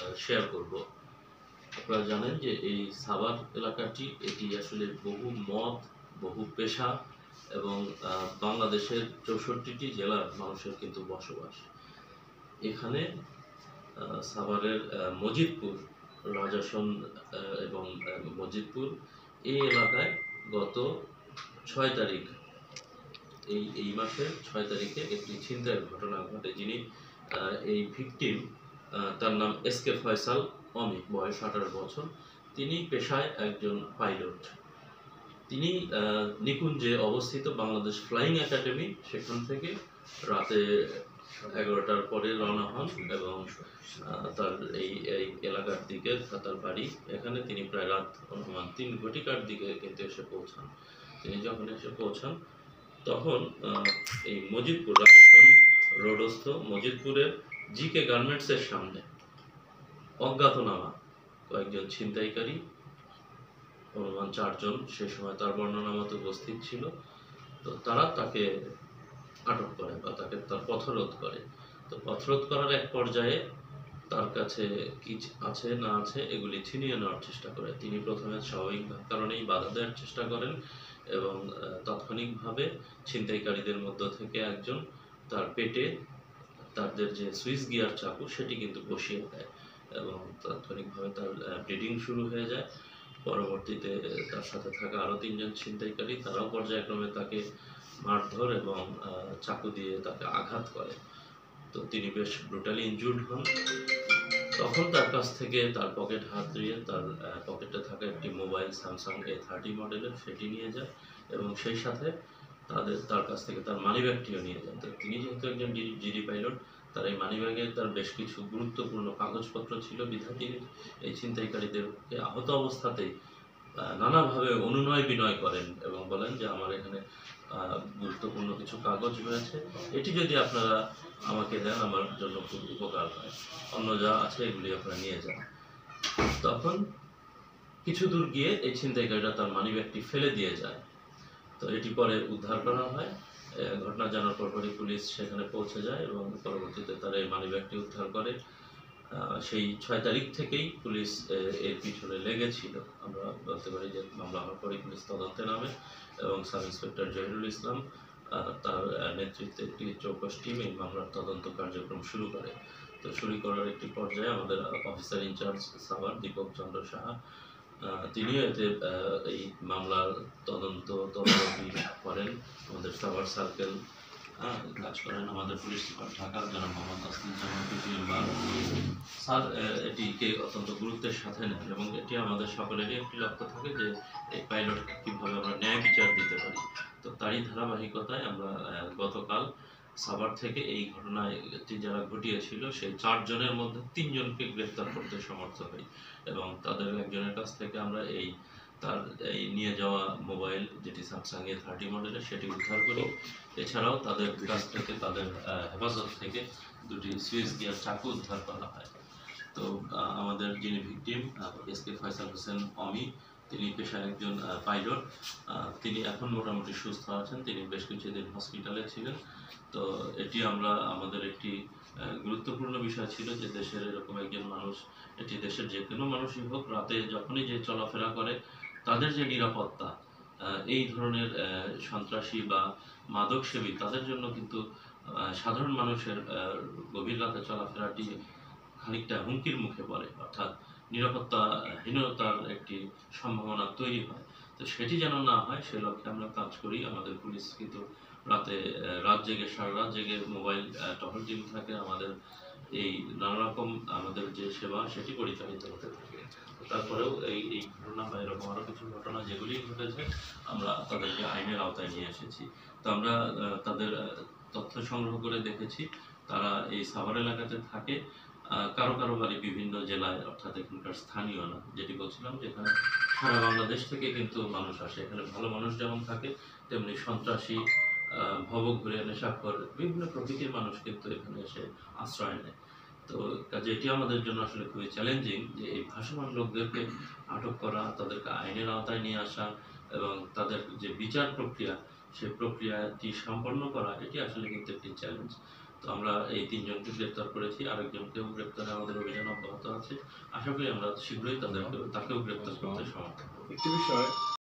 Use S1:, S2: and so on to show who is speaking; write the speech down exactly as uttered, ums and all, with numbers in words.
S1: Share করব। আপনারা জানেন যে এই সাভার এলাকাটি এটি আসলে বহু মত, বহু পেশা এবং বাংলাদেশের চৌষট্টিটি জেলার মানুষের কিন্তু বসবাস। এখানে সাভারের মজিদপুর, রাজাসন এবং মজিদপুর এই এলাকায় গত ছয় তারিখ এই এই মাসের ছয় তারিখে একটি ছিনতাইয়ের ঘটনা ঘটে। যিনি এই ভিকটিম, তার নাম এস কে ফয়সাল অমি, বয়স আঠারো বছর। তিনি পেশায় একজন পাইলট। তিনি নিকুঞ্জে অবস্থিত বাংলাদেশ ফ্লাইং একাডেমি, সেখান থেকে রাতে এগারোটার পরে রওনা হন এবং তার এই এই এলাকার দিকে তার বাড়ি। এখানে তিনি প্রায় রাত অনুমান তিন ঘটিকার দিকে কিন্তু এসে পৌঁছান। তিনি যখন এসে পৌঁছান তখন এই মজিদপুর রাজস্থান রোডস্থ মজিদপুরের জি কে গার্মেন্টসের সামনে অজ্ঞাতনামা কয়েকজন ছিনতাইকারী, অনুমান চারজন, সে সময় তার বর্ণনা মতো উপস্থিত ছিল। তো তারা তাকে আটক করে বা তাকে তার পথরোধ করে। তো পথরোধ করার এক পর্যায়ে তার কাছে কি আছে না আছে এগুলি ছিনিয়ে নেওয়ার চেষ্টা করে। তিনি প্রথমে স্বাভাবিক কারণেই বাধা দেওয়ার চেষ্টা করেন এবং তাৎক্ষণিকভাবে ছিনতাইকারীদের মধ্য থেকে একজন তার পেটে তাদের যে সুইচ গিয়ার চাকু সেটি কিন্তু বসিয়ে দেয় এবং তাৎক্ষণিকভাবে তার ব্লিডিং শুরু হয়ে যায়। পরবর্তীতে তার সাথে থাকা আরও তিনজন ছিনতাইকারী, তারাও পর্যায়ক্রমে তাকে মারধর এবং চাকু দিয়ে তাকে আঘাত করে। তো তিনি বেশ ব্রুটালি ইনজুর্ড হন। তখন তার কাছ থেকে তার পকেট হাত দিয়ে তার পকেটে থাকা একটি মোবাইল স্যামসাং এ থার্টি মডেলের সেটি নিয়ে যায় এবং সেই সাথে তাদের তার কাছ থেকে তার মানিব্যাগটিও নিয়ে যায়। তো তিনি যেহেতু একজন জিডি পাইলট, তার এই মানিব্যাগে তার বেশ কিছু গুরুত্বপূর্ণ কাগজপত্র ছিল বিধায় তিনি এই ছিনতাইকারীদেরকে আহত অবস্থাতেই নানাভাবে অনুনয় বিনয় করেন এবং বলেন যে আমার এখানে গুরুত্বপূর্ণ কিছু কাগজ রয়েছে, এটি যদি আপনারা আমাকে দেন আমার জন্য খুব উপকার হয়, অন্য যা আছে এগুলি আপনারা নিয়ে যান। তখন কিছু দূর গিয়ে এই ছিনতাইকারীরা তার মানিব্যাগটি ফেলে দিয়ে যায়। তো এটি পরে উদ্ধার করা হয়। ঘটনা জানার পরপরই পুলিশ সেখানে পৌঁছে যায় এবং পরবর্তীতে তারা এই মানিব্যাগটি উদ্ধার করে। সেই ছয় তারিখ থেকেই পুলিশ এর পিছনে লেগেছিল। আমরা বলতে পারি যে মামলা হওয়ার পরে পুলিশ তদন্তে নামে এবং সাব ইন্সপেক্টর জহিরুল ইসলাম তার নেতৃত্বে একটি চৌকস টিম এই মামলার তদন্ত কার্যক্রম শুরু করে। তো শুরু করার একটি পর্যায়ে আমাদের অফিসার ইনচার্জ সাভার দীপক চন্দ্র সাহা, তিনিও এতে এই মামলার তদন্ত তদারকি করেন। আমাদের সাভার সার্কেল কাজ করেন আমাদের পুলিশ সুপার ঢাকা যারা মোহাম্মদ আসলিম স্যার এটিকে অত্যন্ত গুরুত্বের সাথে নেন এবং এটি আমাদের সকলেরই একটি লক্ষ্য থাকে যে এই পাইলটকে কীভাবে আমরা ন্যায় বিচার দিতে পারি। তো তারই ধারাবাহিকতায় আমরা গতকাল সাভার থেকে এই ঘটনাটি যারা ঘটিয়েছিল সেই চারজনের মধ্যে তিনজনকে গ্রেফতার করতে সমর্থ হই এবং তাদের একজনের কাছ থেকে আমরা এই তার এই নিয়ে যাওয়া মোবাইল যেটি স্যামসাং এ থার্টি মডেলের সেটি উদ্ধার করি। এছাড়াও তাদের কাছ থেকে তাদের হেফাজত থেকে দুটি সুইচ গিয়ার চাকু উদ্ধার করা হয়। তো আমাদের যিনি victim S K Faisal Hossain Omi, তিনি পেশায় একজন পাইলট। তিনি এখন মোটামুটি সুস্থ আছেন, তিনি বেশ কিছুদিন হসপিটালে ছিলেন। তো এটি আমরা আমাদের একটি গুরুত্বপূর্ণ বিষয় ছিল যে দেশের এরকম একজন মানুষ, এটি দেশের যে কোনো মানুষই হোক, রাতে যখনই যে চলাফেরা করে তাদের যে নিরাপত্তা, এই ধরনের সন্ত্রাসী বা মাদক সেবী তাদের জন্য কিন্তু সাধারণ মানুষের গভীর রাতে চলাফেরাটি খানিকটা হুমকির মুখে পড়ে, অর্থাৎ নিরাপত্তাহীনতার একটি সম্ভাবনা তৈরি হয়। তো সেটি যেন না হয় সে লক্ষ্যে আমরা কাজ করি। আমাদের পুলিশ কিন্তু রাতে রাত জেগে সারা রাত জেগে মোবাইল টহল টিম থাকে। আমাদের এই নানা রকম আমাদের যে সেবা সেটি পরিচালিত হতে থাকে। তারপরেও এই এই ঘটনা বা এরকম আরও কিছু ঘটনা যেগুলি ঘটেছে আমরা তাদেরকে আইনের আওতায় নিয়ে এসেছি। তো আমরা তাদের তথ্য সংগ্রহ করে দেখেছি তারা এই সাভার এলাকাতে থাকে, কারো কারো বাড়ি বিভিন্ন জেলায়, অর্থাৎ এখানকার স্থানীয় না। যেটি বলছিলাম যে এখানে সারা বাংলাদেশ থেকে কিন্তু মানুষ আসে। এখানে ভালো মানুষ যেমন থাকে তেমনি সন্ত্রাসী, ভবঘুরে, নেশাখোর বিভিন্ন প্রকৃতির মানুষ কিন্তু এখানে এসে আশ্রয় নেয়। তো কাজে এটি আমাদের জন্য আসলে খুবই চ্যালেঞ্জিং যে এই ভাসমান লোকদেরকে আটক করা, তাদেরকে আইনের আওতায় নিয়ে আসা এবং তাদের যে বিচার প্রক্রিয়া সেই প্রক্রিয়াটি সম্পন্ন করা, এটি আসলে কিন্তু একটি চ্যালেঞ্জ। তো আমরা এই তিনজনকে গ্রেপ্তার করেছি, আরেকজনকেও গ্রেপ্তারে আমাদের অভিযান অব্যাহত আছে। আছে। আশা করি আমরা শীঘ্রই তাদেরকে তাকেও গ্রেপ্তার করতে সমর্থ হব।
S2: একটি বিষয়